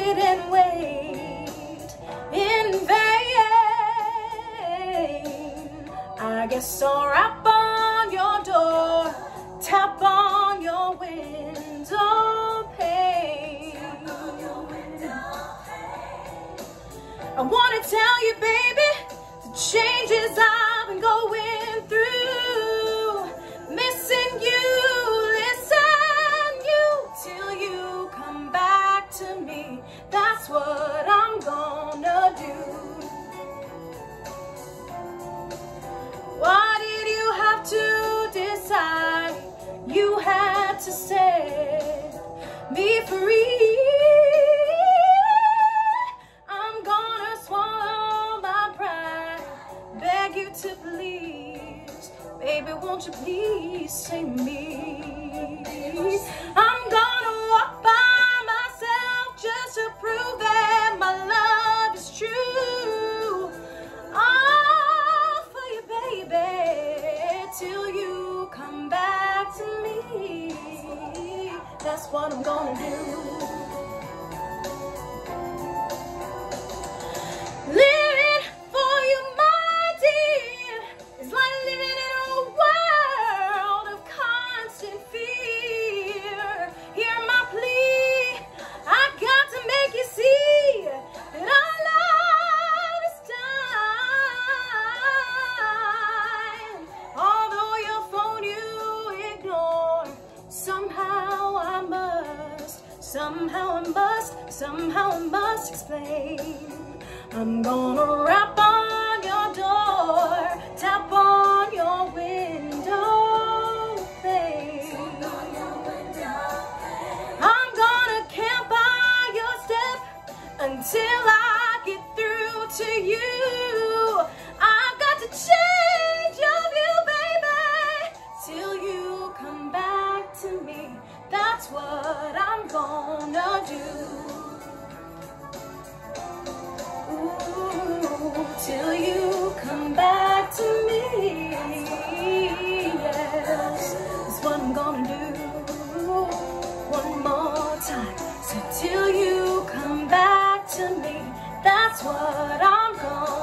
sit and wait in vain. I guess I'll rap on your door, tap on your window pane. I wanna tell you, baby, the changes I've been going through. Missing you, listen you, till you come back to me. That's what I'm gonna do. Why did you have to decide? You had to set me free. I'm gonna swallow my pride, beg you to please, baby, won't you please save me? I'm gonna walk by myself just to prove that my love is true. All for you, baby, till you come back to me. That's what I'm gonna do. Living for you, my dear, is like living in a world of constant fear. Hear my plea, I got to make you see that our love is dying. Although your phone you ignore, somehow I must explain. I'm gonna rap on your door, tap on your window pane. I'm gonna camp by your step until I get through to you. I've got to change your view, baby, till you come back to me. That's what I'm gonna do. Till you come back to me, yes, that's what I'm gonna do. One more time, so till you come back to me, that's what I'm gonna do.